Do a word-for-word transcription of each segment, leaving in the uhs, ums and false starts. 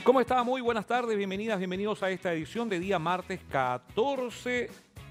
¿Cómo está? Muy buenas tardes, bienvenidas, bienvenidos a esta edición de día martes catorce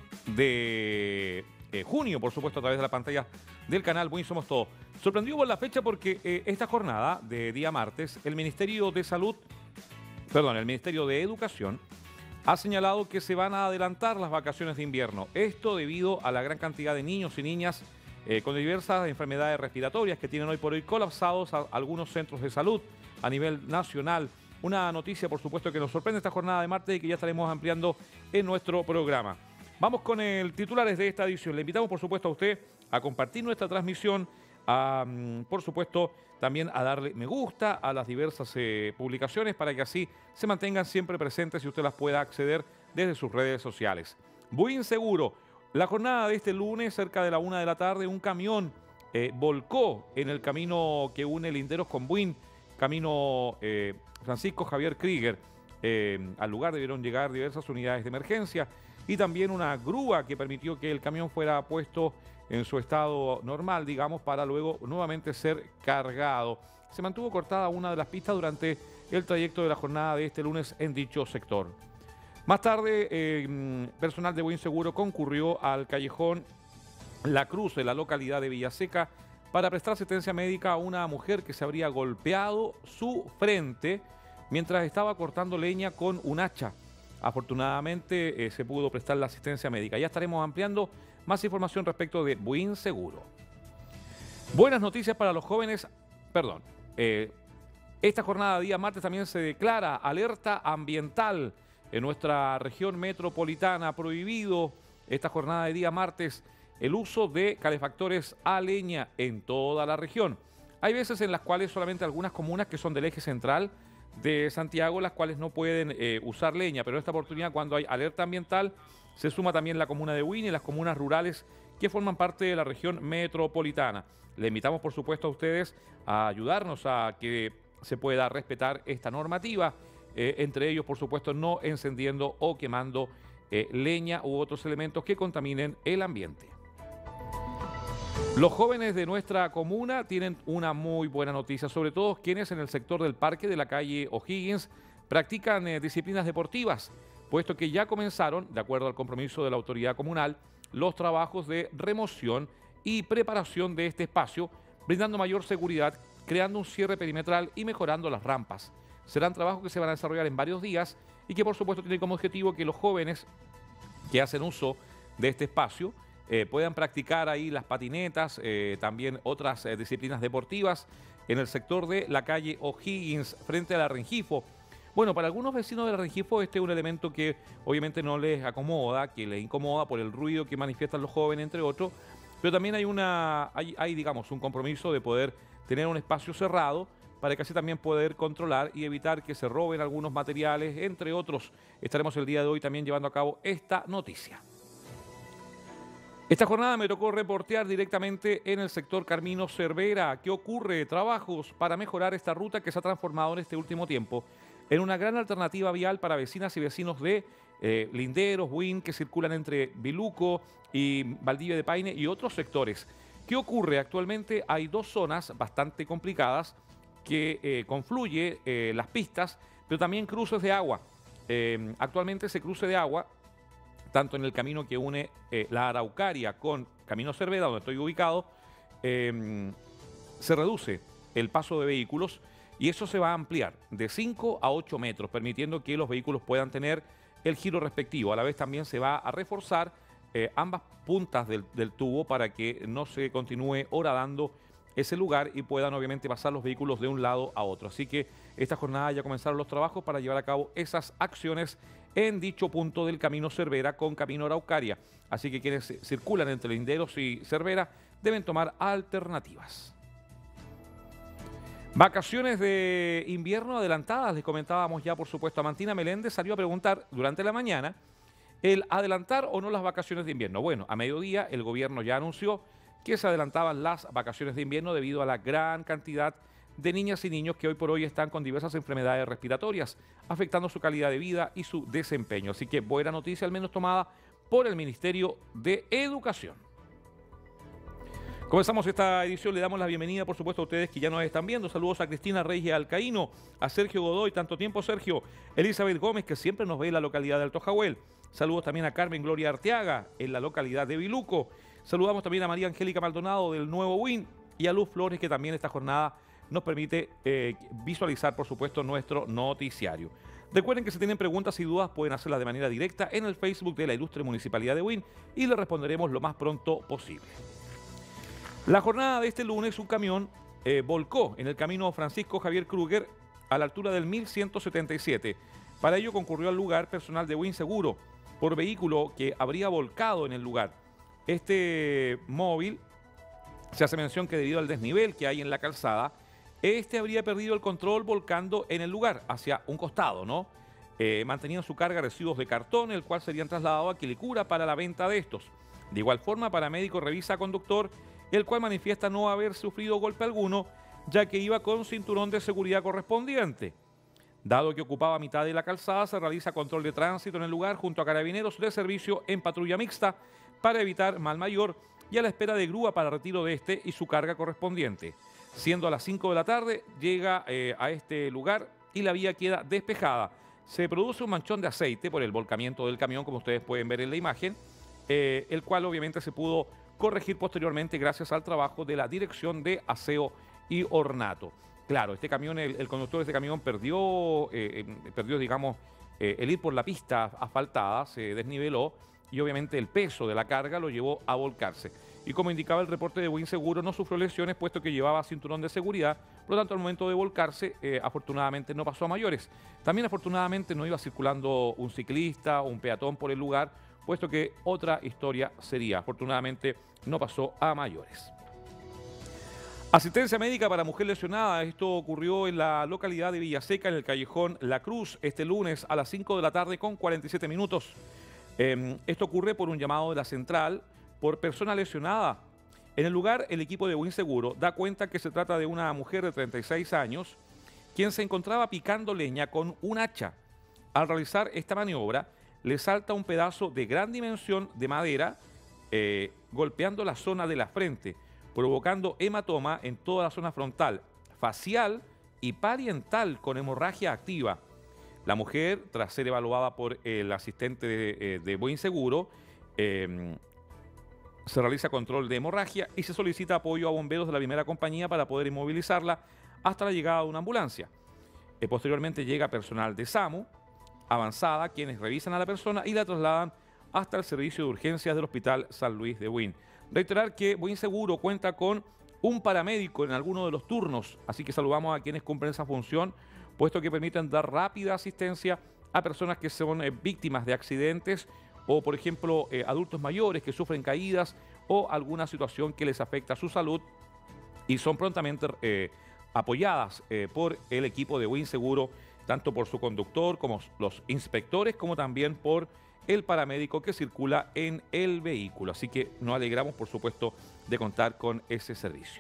de eh, junio, por supuesto, a través de la pantalla del canal Buen Somos Todos. Sorprendió por la fecha porque eh, esta jornada de día martes, el Ministerio de Salud, perdón, el Ministerio de Educación ha señalado que se van a adelantar las vacaciones de invierno. Esto debido a la gran cantidad de niños y niñas eh, con diversas enfermedades respiratorias que tienen hoy por hoy colapsados a algunos centros de salud a nivel nacional. Una noticia, por supuesto, que nos sorprende esta jornada de martes y que ya estaremos ampliando en nuestro programa. Vamos con el titulares de esta edición. Le invitamos, por supuesto, a usted a compartir nuestra transmisión, a, por supuesto, también a darle me gusta a las diversas eh, publicaciones para que así se mantengan siempre presentes y usted las pueda acceder desde sus redes sociales. Buin Seguro. La jornada de este lunes, cerca de la una de la tarde, un camión eh, volcó en el camino que une Linderos con Buin, camino eh, Francisco Javier Krieger. Eh, al lugar debieron llegar diversas unidades de emergencia y también una grúa que permitió que el camión fuera puesto en su estado normal, digamos, para luego nuevamente ser cargado. Se mantuvo cortada una de las pistas durante el trayecto de la jornada de este lunes en dicho sector. Más tarde, eh, personal de Buen Seguro concurrió al callejón La Cruz de la localidad de Villaseca para prestar asistencia médica a una mujer que se habría golpeado su frente mientras estaba cortando leña con un hacha. Afortunadamente eh, se pudo prestar la asistencia médica. Ya estaremos ampliando más información respecto de Buen Seguro. Buenas noticias para los jóvenes. Perdón. Eh, esta jornada día martes también se declara alerta ambiental en nuestra región metropolitana. Prohibido esta jornada de día martes el uso de calefactores a leña en toda la región. Hay veces en las cuales solamente algunas comunas que son del eje central de Santiago, las cuales no pueden eh, usar leña, pero en esta oportunidad, cuando hay alerta ambiental, se suma también la comuna de Huin y las comunas rurales que forman parte de la región metropolitana. Le invitamos, por supuesto, a ustedes a ayudarnos a que se pueda respetar esta normativa, eh, entre ellos, por supuesto, no encendiendo o quemando eh, leña u otros elementos que contaminen el ambiente. Los jóvenes de nuestra comuna tienen una muy buena noticia, sobre todo quienes en el sector del parque de la calle O'Higgins practican eh, disciplinas deportivas, puesto que ya comenzaron, de acuerdo al compromiso de la autoridad comunal, los trabajos de remoción y preparación de este espacio, brindando mayor seguridad, creando un cierre perimetral y mejorando las rampas. Serán trabajos que se van a desarrollar en varios días y que por supuesto tienen como objetivo que los jóvenes que hacen uso de este espacio Eh, puedan practicar ahí las patinetas, eh, también otras eh, disciplinas deportivas en el sector de la calle O'Higgins frente a la Rengifo. Bueno, para algunos vecinos de la Rengifo este es un elemento que obviamente no les acomoda, que les incomoda por el ruido que manifiestan los jóvenes, entre otros, pero también hay, una, hay, hay digamos, un compromiso de poder tener un espacio cerrado para que así también poder controlar y evitar que se roben algunos materiales, entre otros. Estaremos el día de hoy también llevando a cabo esta noticia. Esta jornada me tocó reportear directamente en el sector Carmino Cervera. ¿Qué ocurre? Trabajos para mejorar esta ruta que se ha transformado en este último tiempo en una gran alternativa vial para vecinas y vecinos de eh, Linderos, Huin, que circulan entre Biluco y Valdivia de Paine y otros sectores. ¿Qué ocurre? Actualmente hay dos zonas bastante complicadas que eh, confluye eh, las pistas, pero también cruces de agua. Eh, actualmente ese cruce de agua, tanto en el camino que une eh, la Araucaria con Camino Cervera, donde estoy ubicado, eh, se reduce el paso de vehículos y eso se va a ampliar de cinco a ocho metros, permitiendo que los vehículos puedan tener el giro respectivo. A la vez también se va a reforzar eh, ambas puntas del, del tubo para que no se continúe horadando ese lugar y puedan obviamente pasar los vehículos de un lado a otro. Así que esta jornada ya comenzaron los trabajos para llevar a cabo esas acciones en dicho punto del Camino Cervera con Camino Araucaria. Así que quienes circulan entre Linderos y Cervera deben tomar alternativas. Vacaciones de invierno adelantadas, les comentábamos ya por supuesto. Amantina Meléndez salió a preguntar durante la mañana el adelantar o no las vacaciones de invierno. Bueno, a mediodía el gobierno ya anunció que se adelantaban las vacaciones de invierno debido a la gran cantidad de niñas y niños que hoy por hoy están con diversas enfermedades respiratorias, afectando su calidad de vida y su desempeño. Así que buena noticia al menos tomada por el Ministerio de Educación. Comenzamos esta edición, le damos la bienvenida, por supuesto, a ustedes que ya nos están viendo. Saludos a Cristina Reyes Alcaíno, a Sergio Godoy, tanto tiempo Sergio, Elizabeth Gómez, que siempre nos ve en la localidad de Alto Jahuel. Saludos también a Carmen Gloria Arteaga, en la localidad de Biluco. Saludamos también a María Angélica Maldonado, del Nuevo Win, y a Luz Flores, que también esta jornada nos permite eh, visualizar, por supuesto, nuestro noticiario. Recuerden que si tienen preguntas y dudas pueden hacerlas de manera directa en el Facebook de la Ilustre Municipalidad de Win y le responderemos lo más pronto posible. La jornada de este lunes, un camión eh, volcó en el camino Francisco Javier Kruger a la altura del mil ciento setenta y siete. Para ello concurrió al lugar personal de Win Seguro por vehículo que habría volcado en el lugar. Este móvil, se hace mención que debido al desnivel que hay en la calzada, este habría perdido el control volcando en el lugar, hacia un costado, ¿no? Eh, mantenían su carga residuos de cartón, el cual serían trasladados a Quilicura para la venta de estos. De igual forma, paramédico revisa a conductor, el cual manifiesta no haber sufrido golpe alguno, ya que iba con cinturón de seguridad correspondiente. Dado que ocupaba mitad de la calzada, se realiza control de tránsito en el lugar junto a carabineros de servicio en patrulla mixta para evitar mal mayor y a la espera de grúa para retiro de este y su carga correspondiente. Siendo a las cinco de la tarde, llega eh, a este lugar y la vía queda despejada. Se produce un manchón de aceite por el volcamiento del camión, como ustedes pueden ver en la imagen, eh, el cual obviamente se pudo corregir posteriormente gracias al trabajo de la Dirección de Aseo y Ornato. Claro, este camión, el, el conductor de este camión perdió, eh, perdió digamos, eh, el ir por la pista asfaltada, se desniveló y obviamente el peso de la carga lo llevó a volcarse. Y como indicaba el reporte de Win Seguro, no sufrió lesiones puesto que llevaba cinturón de seguridad, por lo tanto al momento de volcarse, eh, afortunadamente no pasó a mayores. También afortunadamente no iba circulando un ciclista o un peatón por el lugar, puesto que otra historia sería. Afortunadamente no pasó a mayores. Asistencia médica para mujer lesionada. Esto ocurrió en la localidad de Villaseca, en el callejón La Cruz, este lunes a las cinco de la tarde con cuarenta y siete minutos. Eh, esto ocurre por un llamado de la central por persona lesionada. En el lugar, el equipo de Win Seguro da cuenta que se trata de una mujer de treinta y seis años, quien se encontraba picando leña con un hacha. Al realizar esta maniobra, le salta un pedazo de gran dimensión de madera, eh, golpeando la zona de la frente, provocando hematoma en toda la zona frontal, facial y parietal con hemorragia activa. La mujer, tras ser evaluada por el asistente de, eh, de Buen Seguro, eh, se realiza control de hemorragia y se solicita apoyo a bomberos de la primera compañía para poder inmovilizarla hasta la llegada de una ambulancia. Eh, posteriormente llega personal de SAMU avanzada, quienes revisan a la persona y la trasladan hasta el servicio de urgencias del Hospital San Luis de Win. Reiterar que Win Seguro cuenta con un paramédico en alguno de los turnos, así que saludamos a quienes cumplen esa función, puesto que permiten dar rápida asistencia a personas que son eh, víctimas de accidentes o, por ejemplo, eh, adultos mayores que sufren caídas o alguna situación que les afecta a su salud y son prontamente eh, apoyadas eh, por el equipo de Win Seguro, tanto por su conductor como los inspectores, como también por el paramédico que circula en el vehículo. Así que nos alegramos, por supuesto, de contar con ese servicio.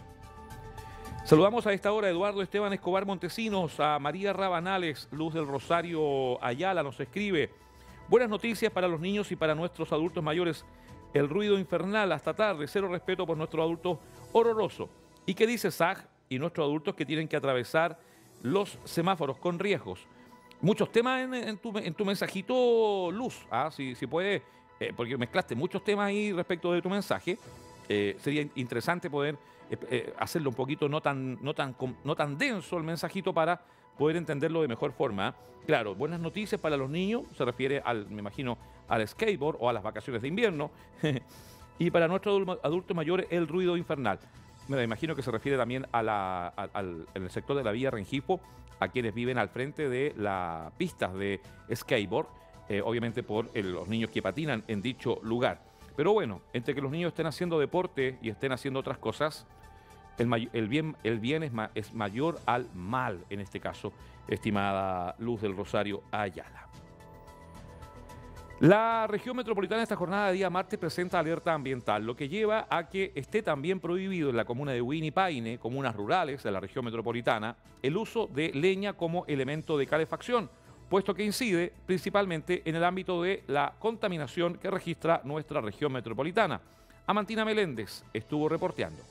Saludamos a esta hora a Eduardo Esteban Escobar Montesinos, a María Rabanales, Luz del Rosario Ayala nos escribe: buenas noticias para los niños y para nuestros adultos mayores. El ruido infernal hasta tarde, cero respeto por nuestros adultos, horroroso. ¿Y qué dice S A G y nuestros adultos que tienen que atravesar los semáforos con riesgos? Muchos temas en, en, tu, en tu mensajito, Luz, ¿ah? si, si puede, eh, porque mezclaste muchos temas ahí respecto de tu mensaje. Eh, sería interesante poder eh, eh, hacerlo un poquito no tan, no, tan, no tan denso el mensajito para poder entenderlo de mejor forma. ¿eh? Claro, buenas noticias para los niños, se refiere al, me imagino, al skateboard o a las vacaciones de invierno. Y para nuestros adultos mayores, el ruido infernal. Me imagino que se refiere también a la, a, al en el sector de la vía Rengifo, a quienes viven al frente de las pistas de skateboard, eh, obviamente por el, los niños que patinan en dicho lugar. Pero bueno, entre que los niños estén haciendo deporte y estén haciendo otras cosas, el, el bien, el bien es, ma, es mayor al mal, en este caso, estimada Luz del Rosario Ayala. La región metropolitana esta jornada de día martes presenta alerta ambiental, lo que lleva a que esté también prohibido en la comuna de Huin y Paine, comunas rurales de la región metropolitana, el uso de leña como elemento de calefacción, puesto que incide principalmente en el ámbito de la contaminación que registra nuestra región metropolitana. Amantina Meléndez estuvo reporteando.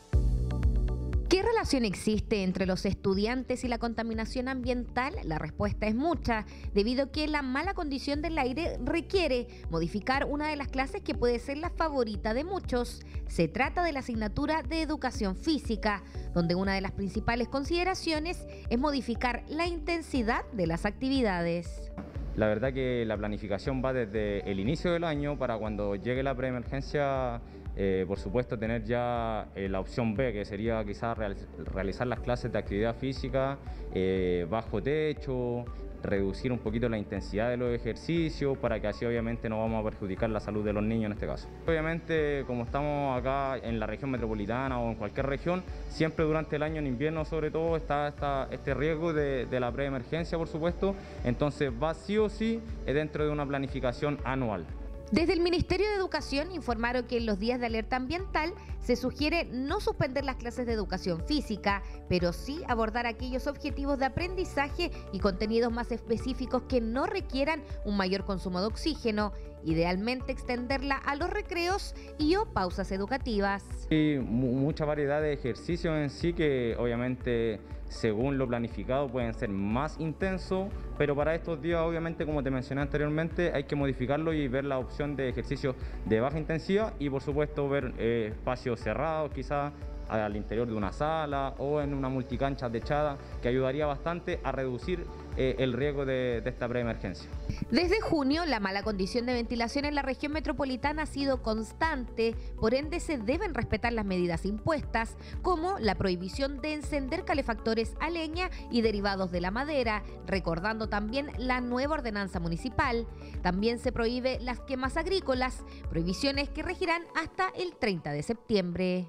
¿Qué relación existe entre los estudiantes y la contaminación ambiental? La respuesta es mucha, debido a que la mala condición del aire requiere modificar una de las clases que puede ser la favorita de muchos. Se trata de la asignatura de educación física, donde una de las principales consideraciones es modificar la intensidad de las actividades. La verdad que la planificación va desde el inicio del año para cuando llegue la preemergencia, eh, por supuesto tener ya eh, la opción B, que sería quizás real, realizar las clases de actividad física eh, bajo techo, reducir un poquito la intensidad de los ejercicios para que así obviamente no vamos a perjudicar la salud de los niños en este caso. Obviamente, como estamos acá en la región metropolitana o en cualquier región, siempre durante el año, en invierno sobre todo, está, está este riesgo de, de la preemergencia, por supuesto, entonces va sí o sí dentro de una planificación anual. Desde el Ministerio de Educación informaron que en los días de alerta ambiental se sugiere no suspender las clases de educación física, pero sí abordar aquellos objetivos de aprendizaje y contenidos más específicos que no requieran un mayor consumo de oxígeno, idealmente extenderla a los recreos y o pausas educativas. Hay mucha variedad de ejercicios en sí que obviamente según lo planificado pueden ser más intensos, pero para estos días obviamente, como te mencioné anteriormente, hay que modificarlo y ver la opción de ejercicios de baja intensidad y por supuesto ver eh, espacios cerrados quizás al interior de una sala o en una multicancha techada, que ayudaría bastante a reducir eh, el riesgo de, de esta preemergencia. Desde junio, la mala condición de ventilación en la región metropolitana ha sido constante, por ende se deben respetar las medidas impuestas, como la prohibición de encender calefactores a leña y derivados de la madera, recordando también la nueva ordenanza municipal. También se prohíbe las quemas agrícolas, prohibiciones que regirán hasta el treinta de septiembre.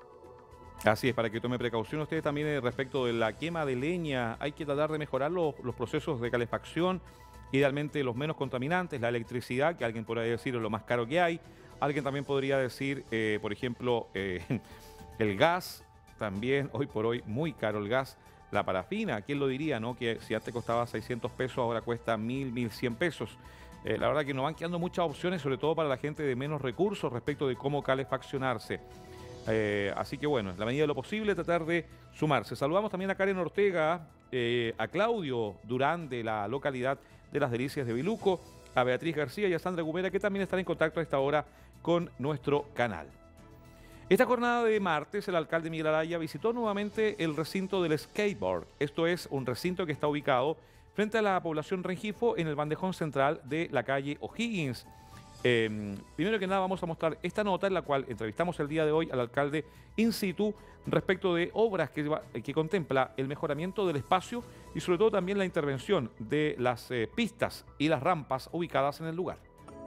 Así es, para que tome precaución usted también eh, respecto de la quema de leña. Hay que tratar de mejorar los, los procesos de calefacción, idealmente los menos contaminantes, la electricidad, que alguien podría decir es lo más caro que hay. Alguien también podría decir, eh, por ejemplo, eh, el gas, también hoy por hoy muy caro el gas. La parafina, ¿quién lo diría, no? Que si antes costaba seiscientos pesos, ahora cuesta mil, mil cien pesos. Eh, la verdad que nos van quedando muchas opciones, sobre todo para la gente de menos recursos respecto de cómo calefaccionarse. Eh, así que bueno, en la medida de lo posible tratar de sumarse. Saludamos también a Karen Ortega, eh, a Claudio Durán de la localidad de Las Delicias de Biluco, a Beatriz García y a Sandra Gumera, que también están en contacto a esta hora con nuestro canal. Esta jornada de martes, el alcalde Miguel Araya visitó nuevamente el recinto del skateboard. Esto es un recinto que está ubicado frente a la población Rengifo en el bandejón central de la calle O'Higgins. Eh, primero que nada vamos a mostrar esta nota en la cual entrevistamos el día de hoy al alcalde in situ respecto de obras que, que contempla el mejoramiento del espacio y sobre todo también la intervención de las eh, pistas y las rampas ubicadas en el lugar.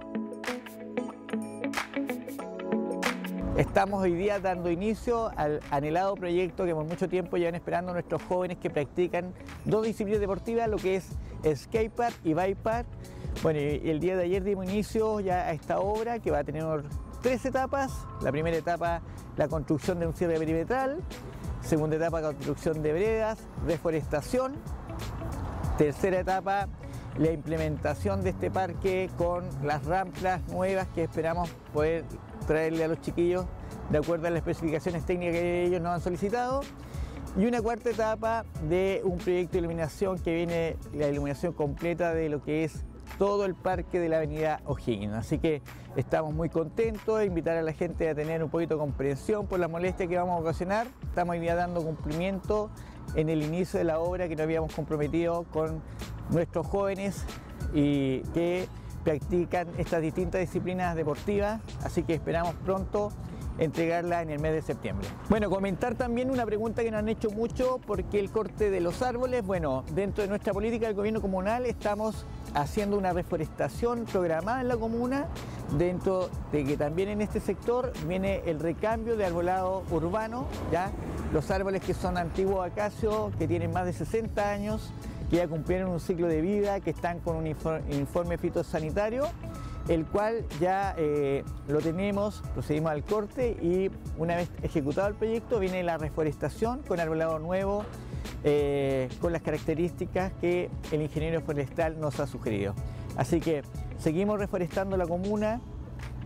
Estamos hoy día dando inicio al anhelado proyecto que por mucho tiempo llevan esperando nuestros jóvenes que practican dos disciplinas deportivas, lo que es skatepark y bikepark. Bueno, y el día de ayer dimos inicio ya a esta obra que va a tener tres etapas. La primera etapa, la construcción de un cierre perimetral. Segunda etapa, construcción de veredas, reforestación. Tercera etapa, la implementación de este parque con las rampas nuevas que esperamos poder traerle a los chiquillos de acuerdo a las especificaciones técnicas que ellos nos han solicitado. Y una cuarta etapa de un proyecto de iluminación que viene la iluminación completa de lo que es todo el parque de la avenida O'Higgins. Así que estamos muy contentos de invitar a la gente a tener un poquito de comprensión por la molestia que vamos a ocasionar. Estamos hoy día dando cumplimiento en el inicio de la obra que nos habíamos comprometido con nuestros jóvenes y que practican estas distintas disciplinas deportivas, así que esperamos pronto entregarla en el mes de septiembre. Bueno, comentar también una pregunta que nos han hecho mucho, porque el corte de los árboles. Bueno, dentro de nuestra política del gobierno comunal estamos haciendo una reforestación programada en la comuna, dentro de que también en este sector viene el recambio de arbolado urbano, ya los árboles que son antiguos acacios, que tienen más de sesenta años, que ya cumplieron un ciclo de vida, que están con un informe fitosanitario, el cual ya eh, lo tenemos, procedimos al corte y una vez ejecutado el proyecto viene la reforestación con arbolado nuevo, eh, con las características que el ingeniero forestal nos ha sugerido. Así que seguimos reforestando la comuna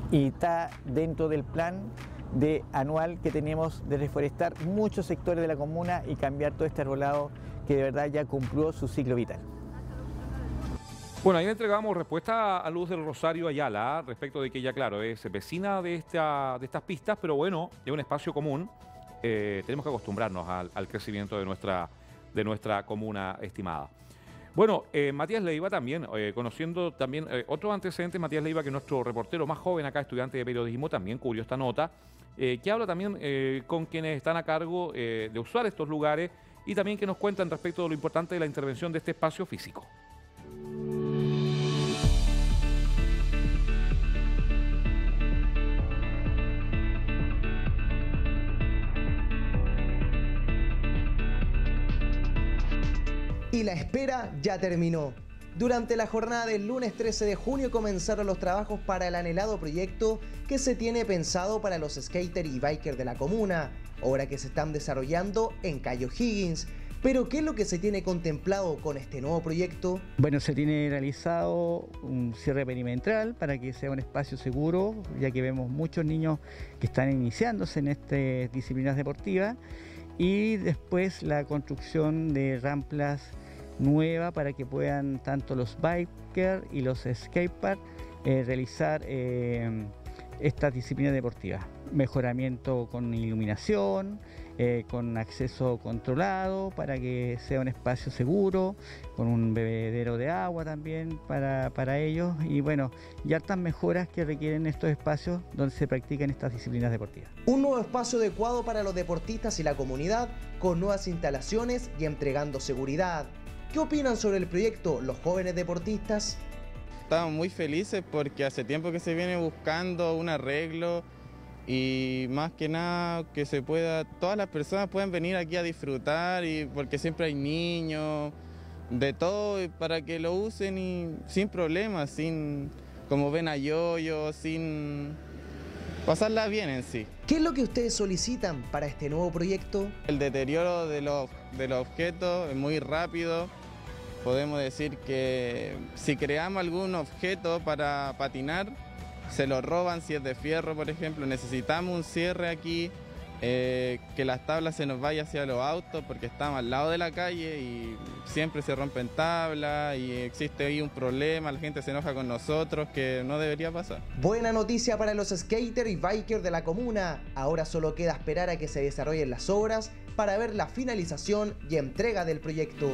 y está dentro del plan de anual que tenemos de reforestar muchos sectores de la comuna y cambiar todo este arbolado que de verdad ya cumplió su ciclo vital. Bueno, ahí le entregamos respuesta a Luz del Rosario Ayala respecto de que ella, claro, es vecina de, esta, de estas pistas, pero bueno, es un espacio común. Eh, tenemos que acostumbrarnos al, al crecimiento de nuestra, de nuestra comuna estimada. Bueno, eh, Matías Leiva también, eh, conociendo también eh, otros antecedentes, Matías Leiva, que es nuestro reportero más joven acá, estudiante de periodismo, también cubrió esta nota, eh, que habla también eh, con quienes están a cargo eh, de usar estos lugares y también que nos cuentan respecto de lo importante de la intervención de este espacio físico. Y la espera ya terminó. Durante la jornada del lunes trece de junio comenzaron los trabajos para el anhelado proyecto que se tiene pensado para los skaters y bikers de la comuna, obra que se están desarrollando en Calle O'Higgins. Pero ¿qué es lo que se tiene contemplado con este nuevo proyecto? Bueno, se tiene realizado un cierre perimetral para que sea un espacio seguro, ya que vemos muchos niños que están iniciándose en estas disciplinas deportivas, y después la construcción de rampas nueva para que puedan tanto los bikers y los skateparks eh, realizar eh, estas disciplinas deportivas. Mejoramiento con iluminación, eh, con acceso controlado para que sea un espacio seguro, con un bebedero de agua también para, para ellos, y bueno, y hartas mejoras que requieren estos espacios donde se practican estas disciplinas deportivas. Un nuevo espacio adecuado para los deportistas y la comunidad, con nuevas instalaciones y entregando seguridad. ¿Qué opinan sobre el proyecto los jóvenes deportistas? Estamos muy felices porque hace tiempo que se viene buscando un arreglo y más que nada que se pueda, todas las personas pueden venir aquí a disfrutar, y porque siempre hay niños, de todo, y para que lo usen y sin problemas, sin, como ven a yoyo, sin pasarla bien en sí. ¿Qué es lo que ustedes solicitan para este nuevo proyecto? El deterioro de los, de los objetos es muy rápido. Podemos decir que si creamos algún objeto para patinar, se lo roban si es de fierro, por ejemplo. Necesitamos un cierre aquí, eh, que las tablas se nos vayan hacia los autos porque estamos al lado de la calle y siempre se rompen tablas y existe ahí un problema, la gente se enoja con nosotros, que no debería pasar. Buena noticia para los skaters y bikers de la comuna. Ahora solo queda esperar a que se desarrollen las obras para ver la finalización y entrega del proyecto.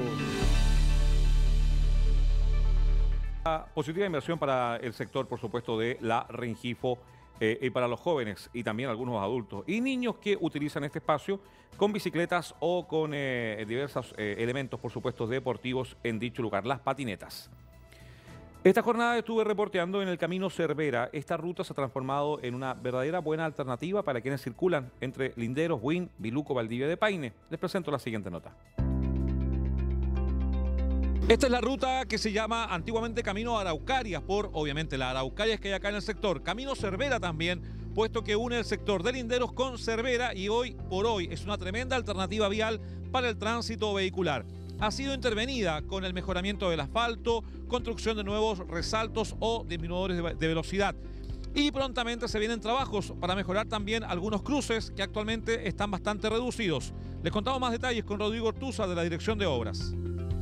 Positiva inversión para el sector, por supuesto, de la Rengifo eh, y para los jóvenes y también algunos adultos y niños que utilizan este espacio con bicicletas o con eh, diversos eh, elementos, por supuesto, deportivos en dicho lugar, las patinetas. Esta jornada estuve reporteando en el Camino Cervera. Esta ruta se ha transformado en una verdadera buena alternativa para quienes circulan entre Linderos, Buin, Biluco, Valdivia de Paine. Les presento la siguiente nota. Esta es la ruta que se llama antiguamente Camino Araucarias, por obviamente las Araucarias que hay acá en el sector. Camino Cervera también, puesto que une el sector de Linderos con Cervera y hoy por hoy es una tremenda alternativa vial para el tránsito vehicular. Ha sido intervenida con el mejoramiento del asfalto, construcción de nuevos resaltos o disminuidores de, de velocidad. Y prontamente se vienen trabajos para mejorar también algunos cruces que actualmente están bastante reducidos. Les contamos más detalles con Rodrigo Ortúzar de la Dirección de Obras.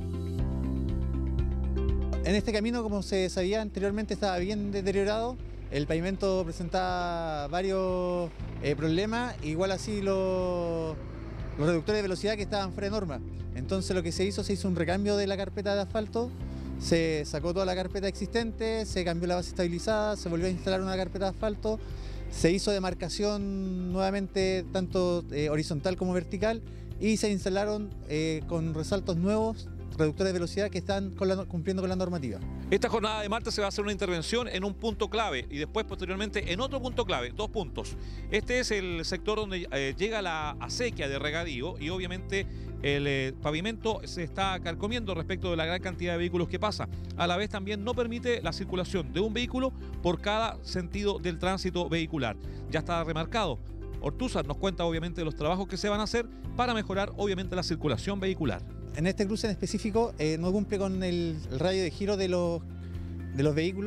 En este camino, como se sabía anteriormente, estaba bien deteriorado. El pavimento presentaba varios eh, problemas, igual así los, los reductores de velocidad que estaban fuera de norma. Entonces lo que se hizo, se hizo un recambio de la carpeta de asfalto, se sacó toda la carpeta existente, se cambió la base estabilizada, se volvió a instalar una carpeta de asfalto, se hizo demarcación nuevamente tanto eh, horizontal como vertical y se instalaron eh, con resaltos nuevos, reductores de velocidad que están con la, cumpliendo con la normativa. Esta jornada de martes se va a hacer una intervención en un punto clave y después posteriormente en otro punto clave, dos puntos. Este es el sector donde eh, llega la acequia de regadío y obviamente el eh, pavimento se está carcomiendo respecto de la gran cantidad de vehículos que pasa. A la vez también no permite la circulación de un vehículo por cada sentido del tránsito vehicular. Ya está remarcado. Ortúzar nos cuenta obviamente los trabajos que se van a hacer para mejorar obviamente la circulación vehicular. En este cruce en específico eh, no cumple con el, el radio de giro de los, de los vehículos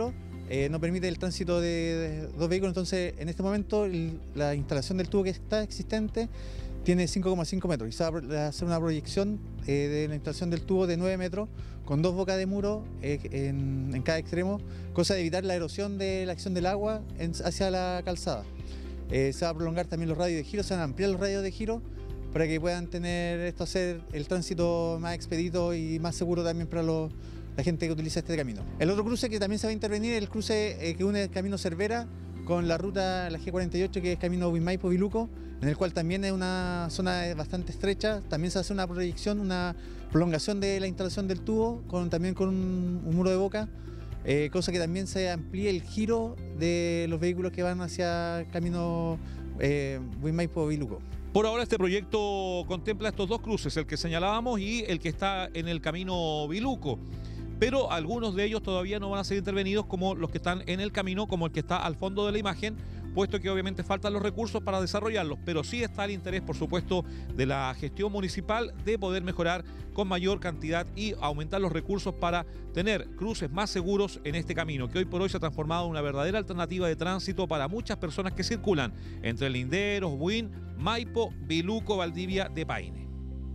eh, no permite el tránsito de, de dos vehículos, entonces en este momento el, la instalación del tubo que está existente tiene cinco coma cinco metros y se va a hacer una proyección eh, de la instalación del tubo de nueve metros con dos bocas de muro eh, en, en cada extremo, cosa de evitar la erosión de la acción del agua en, hacia la calzada. Eh, se va a prolongar también los radios de giro, se van a ampliar los radios de giro para que puedan tener esto, hacer el tránsito más expedito y más seguro también para los, la gente que utiliza este camino. El otro cruce que también se va a intervenir es el cruce eh, que une el camino Cervera con la ruta, la G cuarenta y ocho, que es camino Huimaipo-Biluco, en el cual también es una zona bastante estrecha. También se hace una proyección, una prolongación de la instalación del tubo, con, también con un, un muro de boca, eh, cosa que también se amplíe el giro de los vehículos que van hacia camino eh, Huimaipo-Biluco. Por ahora este proyecto contempla estos dos cruces, el que señalábamos y el que está en el camino Biluco. Pero algunos de ellos todavía no van a ser intervenidos, como los que están en el camino, como el que está al fondo de la imagen, puesto que obviamente faltan los recursos para desarrollarlos, pero sí está el interés, por supuesto, de la gestión municipal de poder mejorar con mayor cantidad y aumentar los recursos para tener cruces más seguros en este camino, que hoy por hoy se ha transformado en una verdadera alternativa de tránsito para muchas personas que circulan entre Linderos, Buin, Maipo, Biluco, Valdivia de Paine.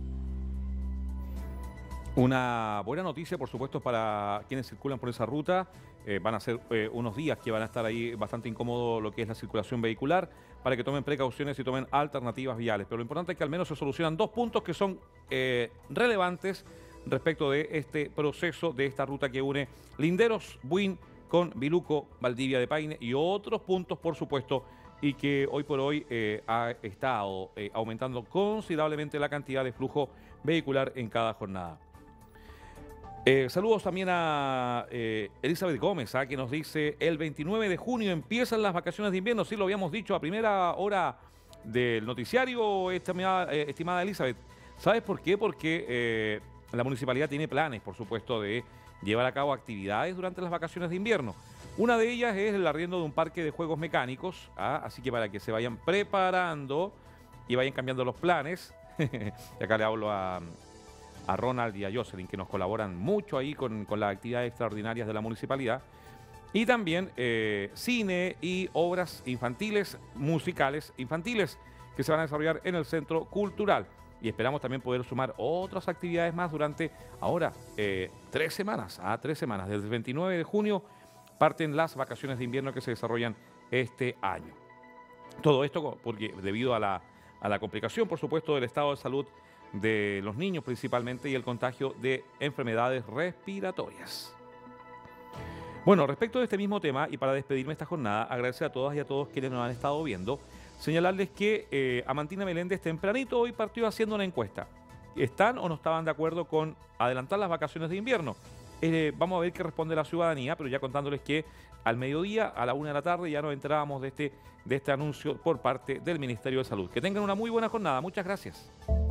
Una buena noticia, por supuesto, para quienes circulan por esa ruta. Eh, van a ser eh, unos días que van a estar ahí bastante incómodo lo que es la circulación vehicular, para que tomen precauciones y tomen alternativas viales. Pero lo importante es que al menos se solucionan dos puntos que son eh, relevantes respecto de este proceso, de esta ruta que une Linderos, Buin con Biluco, Valdivia de Paine y otros puntos, por supuesto, y que hoy por hoy eh, ha estado eh, aumentando considerablemente la cantidad de flujo vehicular en cada jornada. Eh, saludos también a eh, Elizabeth Gómez, ¿ah? que nos dice: el veintinueve de junio empiezan las vacaciones de invierno. Sí, lo habíamos dicho a primera hora del noticiario, estimada, eh, estimada Elizabeth. ¿Sabes por qué? Porque eh, la municipalidad tiene planes, por supuesto, de llevar a cabo actividades durante las vacaciones de invierno. Una de ellas es el arriendo de un parque de juegos mecánicos, ¿ah? Así que para que se vayan preparando y vayan cambiando los planes. Y acá le hablo a... a Ronald y a Jocelyn, que nos colaboran mucho ahí con, con las actividades extraordinarias de la municipalidad. Y también eh, cine y obras infantiles, musicales infantiles, que se van a desarrollar en el Centro Cultural. Y esperamos también poder sumar otras actividades más durante ahora eh, tres semanas. A tres semanas. Desde el veintinueve de junio parten las vacaciones de invierno que se desarrollan este año. Todo esto porque debido a la, a la complicación, por supuesto, del estado de salud de los niños principalmente y el contagio de enfermedades respiratorias. Bueno, respecto de este mismo tema y para despedirme esta jornada, agradecer a todas y a todos quienes nos han estado viendo, señalarles que eh, Amantina Meléndez tempranito hoy partió haciendo una encuesta. ¿Están o no estaban de acuerdo con adelantar las vacaciones de invierno? Eh, vamos a ver qué responde la ciudadanía, pero ya contándoles que al mediodía, a la una de la tarde, ya nos enterábamos de este, de este anuncio por parte del Ministerio de Salud. Que tengan una muy buena jornada. Muchas gracias.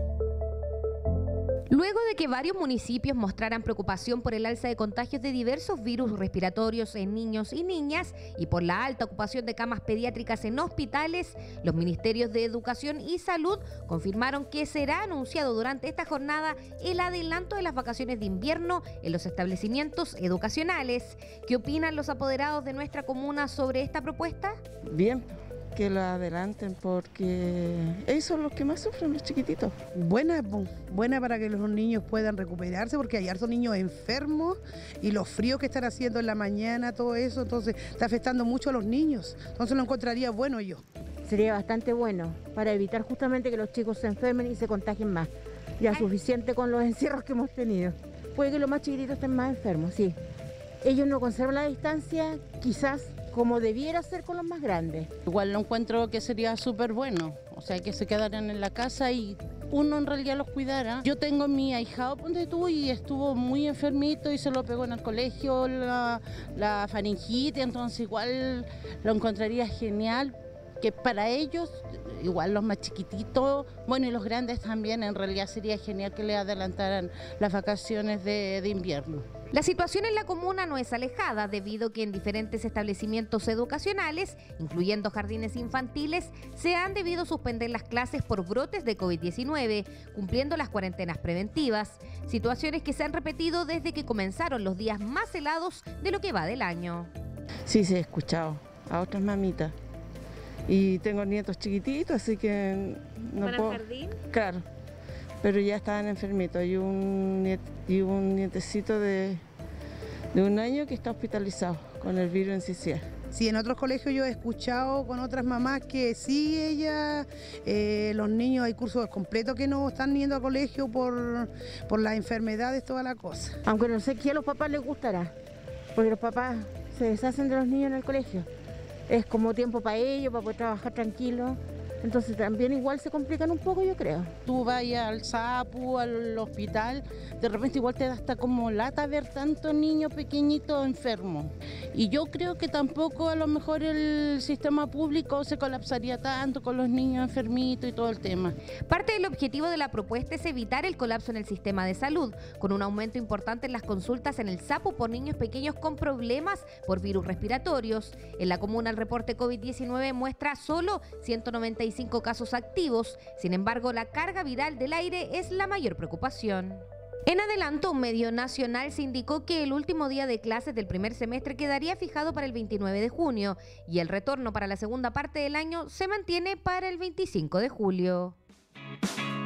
Luego de que varios municipios mostraran preocupación por el alza de contagios de diversos virus respiratorios en niños y niñas y por la alta ocupación de camas pediátricas en hospitales, los ministerios de Educación y Salud confirmaron que será anunciado durante esta jornada el adelanto de las vacaciones de invierno en los establecimientos educacionales. ¿Qué opinan los apoderados de nuestra comuna sobre esta propuesta? Bien, que la adelanten porque ellos son los que más sufren, los chiquititos. Buena, buena para que los niños puedan recuperarse, porque hay hartos niños enfermos y los fríos que están haciendo en la mañana, todo eso, entonces está afectando mucho a los niños. Entonces lo encontraría bueno yo. Sería bastante bueno para evitar justamente que los chicos se enfermen y se contagien más. Ya suficiente con los encierros que hemos tenido. Puede que los más chiquititos estén más enfermos, sí. Ellos no conservan la distancia, quizás como debiera ser con los más grandes. Igual lo encuentro que sería súper bueno, o sea, que se quedaran en la casa y uno en realidad los cuidara. Yo tengo mi ahijado, ponte tú, y estuvo muy enfermito y se lo pegó en el colegio la, la faringitis, entonces igual lo encontraría genial, que para ellos, igual los más chiquititos, bueno, y los grandes también, en realidad sería genial que le adelantaran las vacaciones de, de invierno. La situación en la comuna no es alejada, debido a que en diferentes establecimientos educacionales, incluyendo jardines infantiles, se han debido suspender las clases por brotes de COVID diecinueve, cumpliendo las cuarentenas preventivas, situaciones que se han repetido desde que comenzaron los días más helados de lo que va del año. Sí, sí, he escuchado a otras mamitas. Y tengo nietos chiquititos, así que no ¿Van puedo... al jardín? Claro, pero ya estaban enfermitos. Y un, niet... y un nietecito de, de un año que está hospitalizado con el virus encicial. Sí, en otros colegios yo he escuchado con otras mamás que sí, ella, eh, los niños hay cursos completos que no están yendo a colegio por, por las enfermedades, toda la cosa. Aunque no sé qué a los papás les gustará, porque los papás se deshacen de los niños en el colegio. Es como tiempo para ellos, para poder trabajar tranquilo. Entonces también igual se complican un poco, yo creo. Tú vayas al SAPU, al hospital, de repente igual te da hasta como lata ver tantos niños pequeñitos enfermos. Y yo creo que tampoco a lo mejor el sistema público se colapsaría tanto con los niños enfermitos y todo el tema. Parte del objetivo de la propuesta es evitar el colapso en el sistema de salud, con un aumento importante en las consultas en el SAPU por niños pequeños con problemas por virus respiratorios. En la comuna el reporte COVID diecinueve muestra solo ciento noventa y cinco casos activos, sin embargo la carga viral del aire es la mayor preocupación. En adelanto, un medio nacional se indicó que el último día de clases del primer semestre quedaría fijado para el veintinueve de junio y el retorno para la segunda parte del año se mantiene para el veinticinco de julio.